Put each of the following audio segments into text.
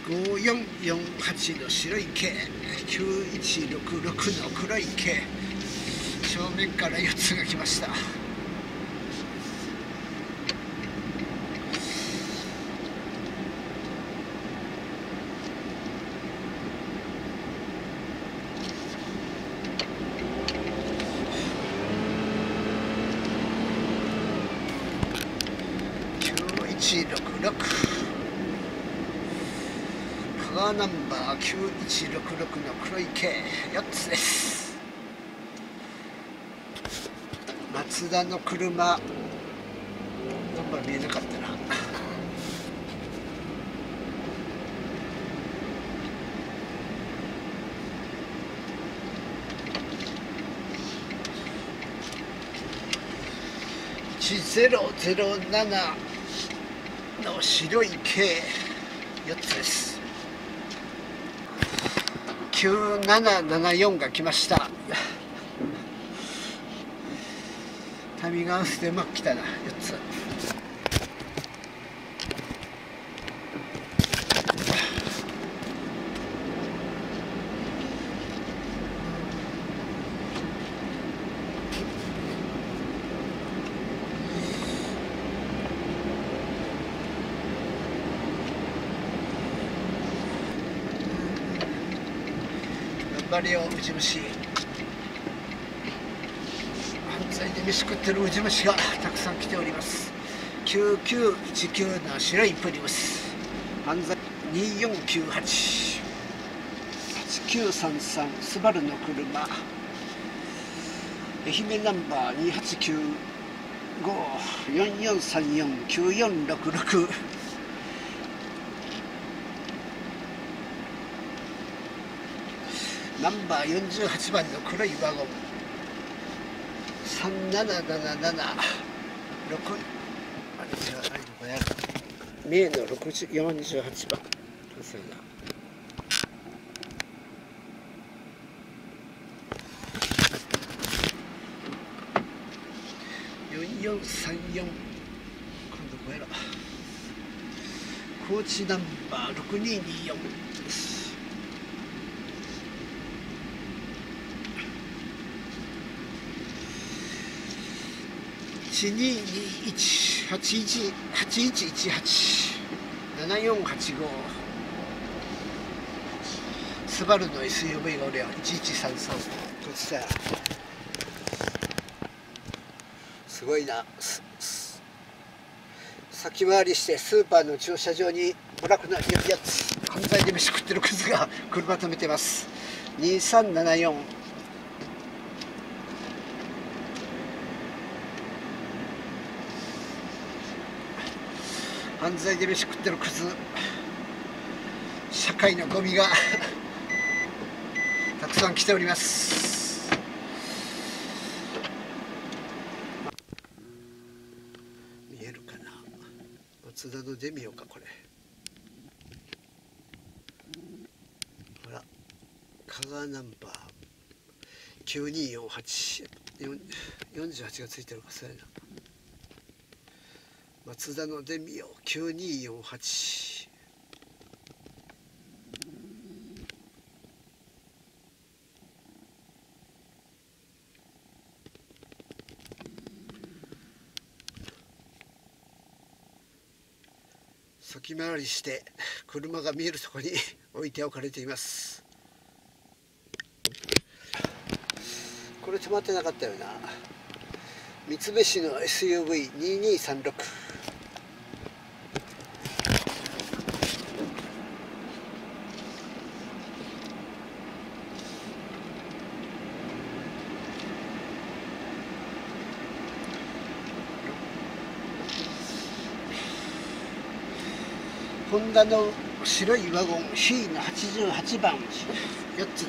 5448の白い軽、9166の黒い軽、正面から4つが来ました。9166、香川ナンバー9166の黒い軽4つです。松田の車、ナンバー見えなかったな。1007の白い軽4つです。9774が来ました。タイミング合わせてうまく来たな。4つ。頑張れよウジ虫。犯罪で飯食ってるウジ虫がたくさん来ております。9919の白いプリウス、犯罪2498、8933スバルの車、愛媛ナンバー289544349466、ナンバー48番の黒いワゴン、3777、三重の48番、4434、今度こやろ。高知ナンバー6224です。122181187485、スバルの SUV がおるよ。1133、どっちだよ。すごいな。先回りしてスーパーの駐車場にブラックなやつ、犯罪で飯食ってるクズが車止めてます。2374、犯罪で飯食ってるクズ、社会のゴミがたくさん来ております。見えるかな。松田の出見ようか。これほら、香川ナンバー9248、48がついてるか。そうやな。松田のデミオ9248、先回りして車が見えるところに置いておかれています。これ止まってなかったよな。三菱の SUV2236、ホンダの白いワゴン C の88番4つです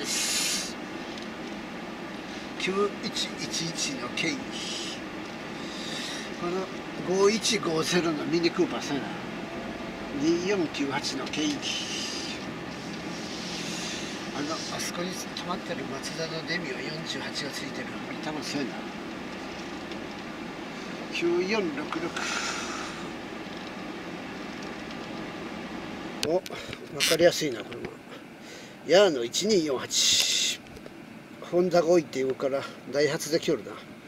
。9111の軽、この5150のミニクーパー、そうやな。2498の軽、あそこに止まってる松田のデミオ48がついてる。これ多分そうやな。9466、 お、分かりやすいなこれも。ヤーの1248、本座が置いて言うからダイハツで来よるな。